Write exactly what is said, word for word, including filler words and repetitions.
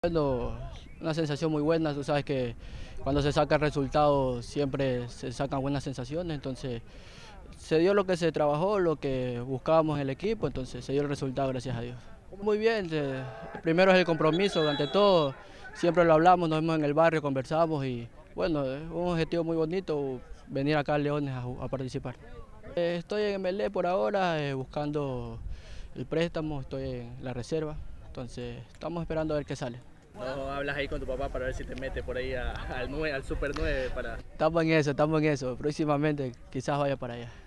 Bueno, una sensación muy buena, tú sabes que cuando se saca el resultado siempre se sacan buenas sensaciones, entonces se dio lo que se trabajó, lo que buscábamos en el equipo, entonces se dio el resultado, gracias a Dios. Muy bien, eh, primero es el compromiso, ante todo, siempre lo hablamos, nos vemos en el barrio, conversamos y bueno, es un objetivo muy bonito venir acá a Leones a, a participar. Eh, estoy en M L E por ahora, eh, buscando el préstamo, estoy en la reserva, entonces estamos esperando a ver qué sale. ¿No hablas ahí con tu papá para ver si te mete por ahí a, al, nueve, al Super nueve? Para... Estamos en eso, estamos en eso, próximamente quizás vaya para allá.